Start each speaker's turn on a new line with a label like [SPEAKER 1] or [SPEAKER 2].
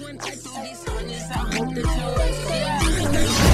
[SPEAKER 1] going back through these hundreds. I hope that you're